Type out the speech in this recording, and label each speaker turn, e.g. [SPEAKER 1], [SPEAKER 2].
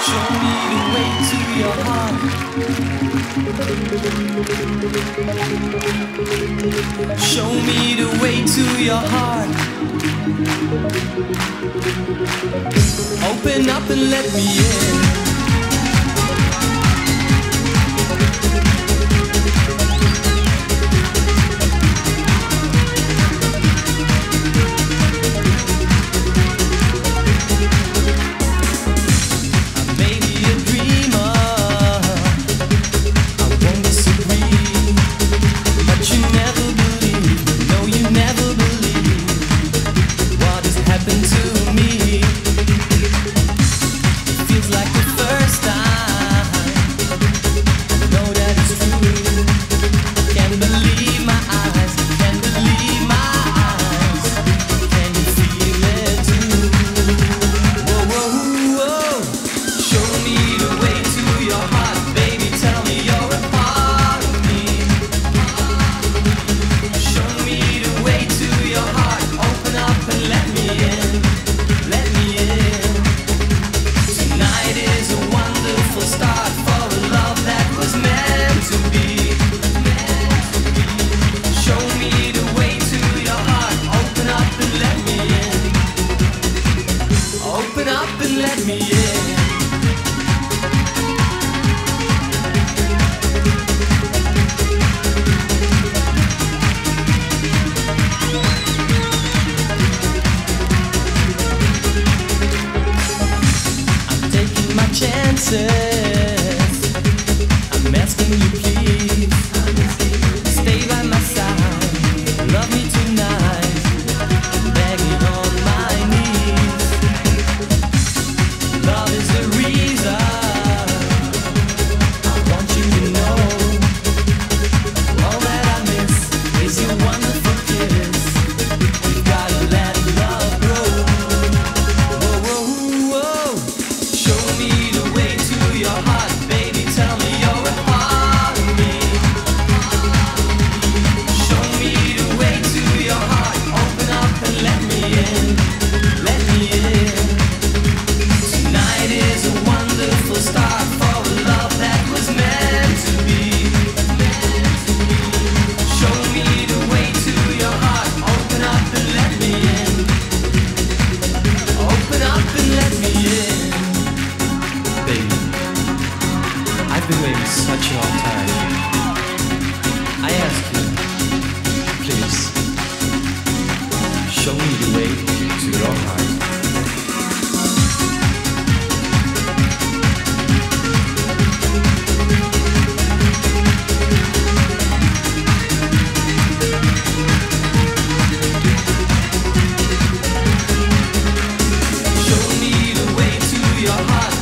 [SPEAKER 1] Show me the way to your heart. Show me the way to your heart. Open up and let me in. I'm asking you please, stay by my side, love me tonight, I'm begging on my knees. Love is the reason I want you to know. All that I miss is your wonderful kiss. You gotta let love grow. Whoa, whoa, whoa. Show me the way to your heart, baby, tell me you're a part of me. Show me the way to your heart, open up and let me in, let me in. Tonight is a wonderful start for a love that was meant to be. Show me the way to your heart, open up and let me in, open up and let me in. Baby, I've been waiting such a long time. I ask you, please, show me the way to your heart. Show me the way to your heart.